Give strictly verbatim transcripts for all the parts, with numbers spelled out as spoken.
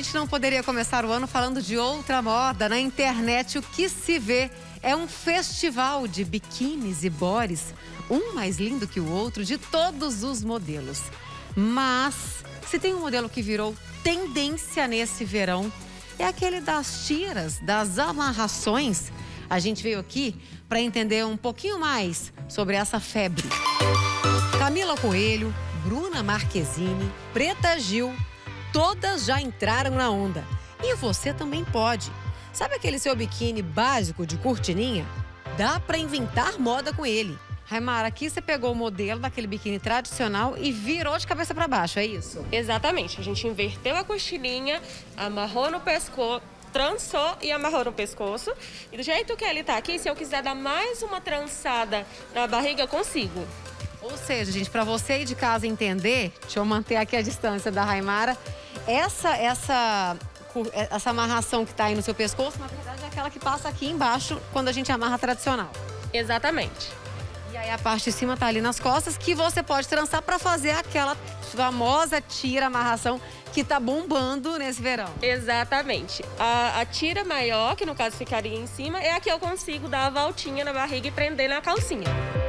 gente não poderia começar o ano falando de outra moda. Na internet, o que se vê é um festival de biquínis e bores, um mais lindo que o outro, de todos os modelos. Mas, se tem um modelo que virou tendência nesse verão, é aquele das tiras, das amarrações. A gente veio aqui para entender um pouquinho mais sobre essa febre. Camila Coelho, Bruna Marquezine, Preta Gil, todas já entraram na onda. E você também pode. Sabe aquele seu biquíni básico de cortininha? Dá para inventar moda com ele. Raimara, aqui você pegou o modelo daquele biquíni tradicional e virou de cabeça para baixo, é isso? Exatamente. A gente inverteu a cortininha, amarrou no pescoço, trançou e amarrou no pescoço. E do jeito que ele tá aqui, se eu quiser dar mais uma trançada na barriga, eu consigo. Ou seja, gente, para você aí de casa entender, deixa eu manter aqui a distância da Raimara, essa, essa, essa amarração que tá aí no seu pescoço, na verdade é aquela que passa aqui embaixo quando a gente amarra tradicional. Exatamente. E aí a parte de cima tá ali nas costas, que você pode trançar para fazer aquela famosa tira, amarração, que tá bombando nesse verão. Exatamente. A, a tira maior, que no caso ficaria em cima, é a que eu consigo dar a voltinha na barriga e prender na calcinha.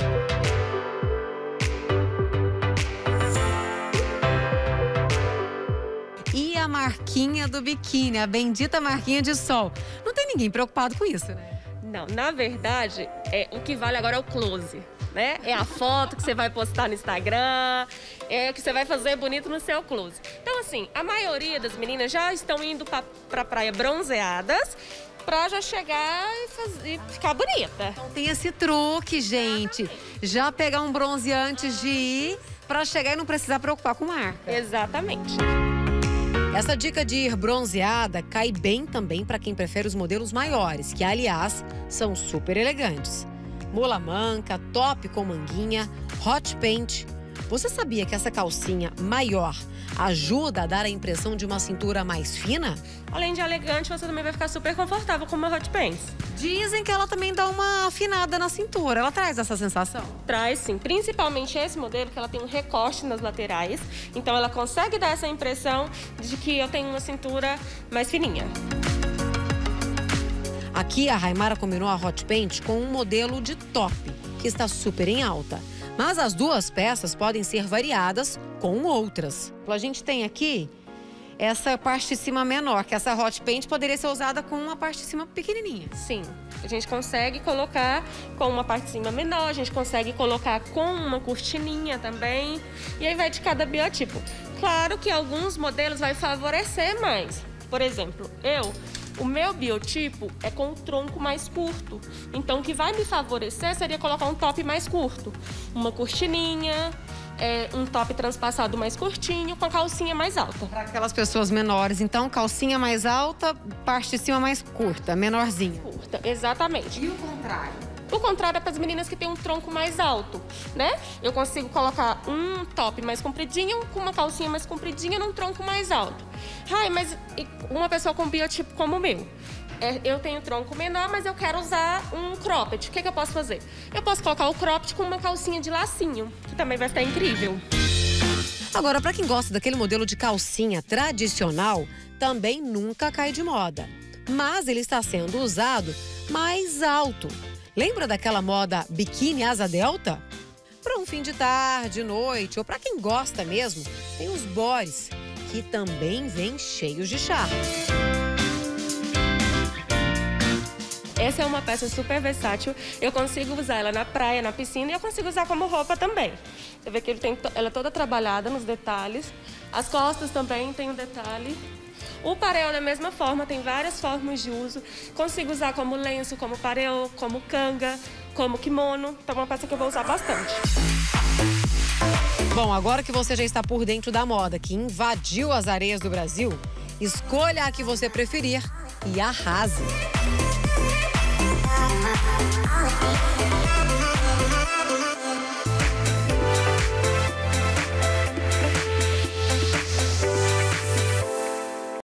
E a marquinha do biquíni, a bendita marquinha de sol. Não tem ninguém preocupado com isso, né? Não, na verdade, é, o que vale agora é o close, né? É a foto que você vai postar no Instagram, é o que você vai fazer bonito no seu close. Então, assim, a maioria das meninas já estão indo pra, pra praia bronzeadas pra já chegar e, fazer, e ficar bonita. Então tem esse truque, gente. Já pegar um bronze antes de ir pra chegar e não precisar preocupar com marca. Exatamente. Essa dica de ir bronzeada cai bem também para quem prefere os modelos maiores, que, aliás, são super elegantes. Mula manca, top com manguinha, hot paint. Você sabia que essa calcinha maior ajuda a dar a impressão de uma cintura mais fina? Além de elegante, você também vai ficar super confortável com uma hot pants. Dizem que ela também dá uma afinada na cintura. Ela traz essa sensação? Traz sim, principalmente esse modelo, que ela tem um recorte nas laterais. Então ela consegue dar essa impressão de que eu tenho uma cintura mais fininha. Aqui a Raimara combinou a hot paint com um modelo de top, que está super em alta. Mas as duas peças podem ser variadas com outras. A gente tem aqui essa parte de cima menor, que essa hot paint poderia ser usada com uma parte de cima pequenininha. Sim, a gente consegue colocar com uma parte de cima menor, a gente consegue colocar com uma cortininha também. E aí vai de cada biotipo. Claro que alguns modelos vai favorecer mais. Por exemplo, eu... O meu biotipo é com o tronco mais curto. Então, o que vai me favorecer seria colocar um top mais curto. Uma cortininha, é, um top transpassado mais curtinho, com a calcinha mais alta. Para aquelas pessoas menores, então, calcinha mais alta, parte de cima mais curta, menorzinha. Curta, exatamente. E o contrário? O contrário é para as meninas que têm um tronco mais alto, né? Eu consigo colocar um top mais compridinho, com uma calcinha mais compridinha, num tronco mais alto. Ai, mas uma pessoa com biotipo como o meu, é, eu tenho tronco menor, mas eu quero usar um cropped. O que, que eu posso fazer? Eu posso colocar o cropped com uma calcinha de lacinho, que também vai ficar incrível. Agora, para quem gosta daquele modelo de calcinha tradicional, também nunca cai de moda. Mas ele está sendo usado mais alto. Lembra daquela moda biquíni asa delta? Para um fim de tarde, noite ou para quem gosta mesmo, tem os bores, que também vêm cheios de charme. Essa é uma peça super versátil. Eu consigo usar ela na praia, na piscina e eu consigo usar como roupa também. Você vê que ele tem, ela é toda trabalhada nos detalhes. As costas também tem um detalhe. O pareó da mesma forma, tem várias formas de uso. Consigo usar como lenço, como pareó, como canga, como kimono. Então é uma peça que eu vou usar bastante. Bom, agora que você já está por dentro da moda que invadiu as areias do Brasil, escolha a que você preferir e arrase.